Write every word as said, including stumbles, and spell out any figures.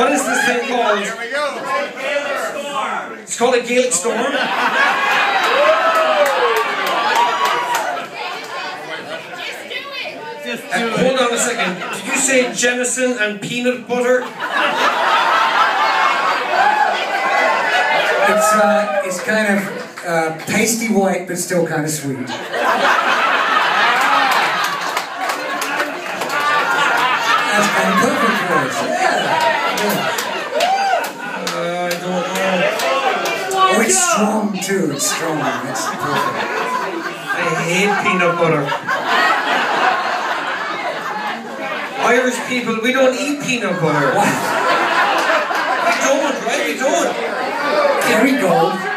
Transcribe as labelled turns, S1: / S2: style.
S1: What is this thing called?
S2: Here we go.
S1: It's called a Gaelic storm. Uh, hold on a second. Did you say Jameson and peanut butter?
S3: It's uh, it's kind of uh, pasty white, but still kind of sweet. That's kind of perfect for us. Yeah.
S1: Uh, I don't know.
S3: Oh, it's strong too. It's strong. It's perfect.
S1: I hate peanut butter. Irish people, we don't eat peanut butter.
S3: What?
S1: We don't, right? We don't.
S3: There we go.